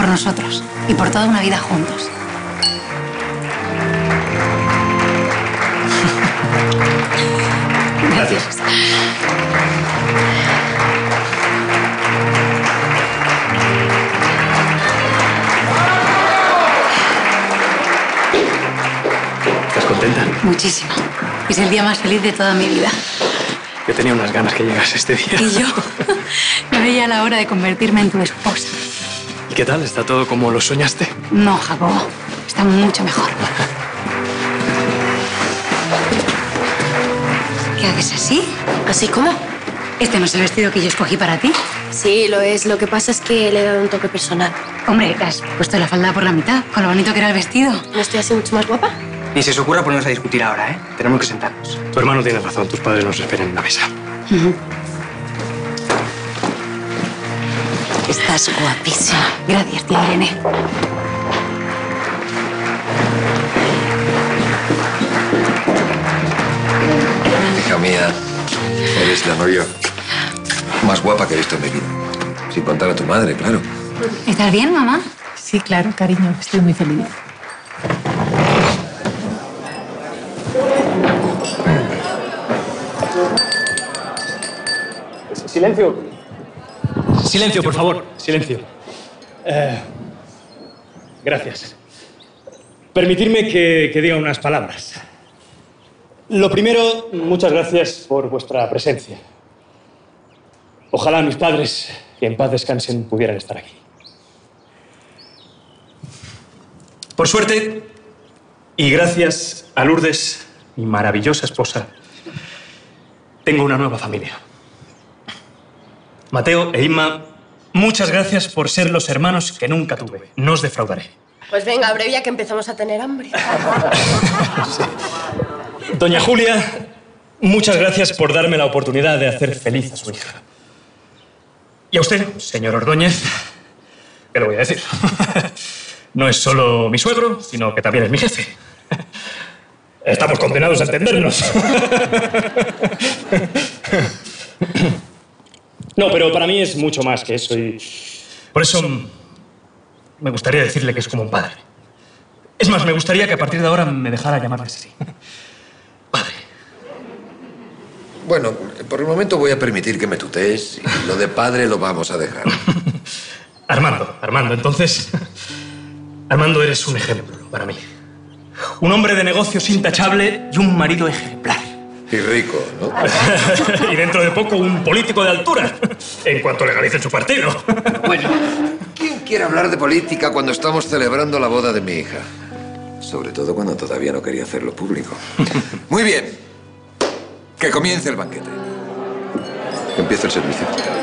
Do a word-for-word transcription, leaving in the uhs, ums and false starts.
por nosotros y por toda una vida juntos. Gracias. ¿Estás contenta? Muchísimo. Es el día más feliz de toda mi vida. Yo tenía unas ganas que llegase este día. Y yo no veía la hora de convertirme en tu esposa. ¿Y qué tal? ¿Está todo como lo soñaste? No, Jacobo. Está mucho mejor. ¿Qué haces así? ¿Así cómo? ¿Este no es el vestido que yo escogí para ti? Sí, lo es. Lo que pasa es que le he dado un toque personal. Hombre, te has puesto la falda por la mitad, con lo bonito que era el vestido. ¿No estoy así mucho más guapa? Ni se os ocurra ponernos a discutir ahora, ¿eh? Tenemos que sentarnos. Tu hermano tiene razón. Tus padres nos esperan en la mesa. Uh-huh. Estás guapísima. Gracias, tía Irene. Hija mía, eres la novia más guapa que he visto en mi vida. Sin contar a tu madre, claro. ¿Estás bien, mamá? Sí, claro, cariño. Estoy muy feliz. Silencio. Silencio, por favor. Silencio. Eh, gracias. Permitidme que, que diga unas palabras. Lo primero, muchas gracias por vuestra presencia. Ojalá mis padres, que en paz descansen, pudieran estar aquí. Por suerte, y gracias a Lourdes, mi maravillosa esposa, tengo una nueva familia. Mateo e Inma, muchas gracias por ser los hermanos que nunca tuve. No os defraudaré. Pues venga, abrevia que empezamos a tener hambre. Sí. Doña Julia, muchas gracias por darme la oportunidad de hacer feliz a su hija. Y a usted, señor Ordóñez, ¿qué le voy a decir? No es solo mi suegro, sino que también es mi jefe. Estamos condenados a entendernos. No, pero para mí es mucho más que eso y... Por eso me gustaría decirle que es como un padre. Es más, me gustaría que a partir de ahora me dejara llamarle así. Padre. Bueno, por el momento voy a permitir que me tutees y lo de padre lo vamos a dejar. Armando, Armando, entonces... Armando, eres un ejemplo para mí. Un hombre de negocios intachable y un marido ejemplar. Y rico, ¿no? Y dentro de poco un político de altura, en cuanto legalicen su partido. Bueno, ¿quién quiere hablar de política cuando estamos celebrando la boda de mi hija? Sobre todo cuando todavía no quería hacerlo público. Muy bien. Que comience el banquete. Que empiece el servicio.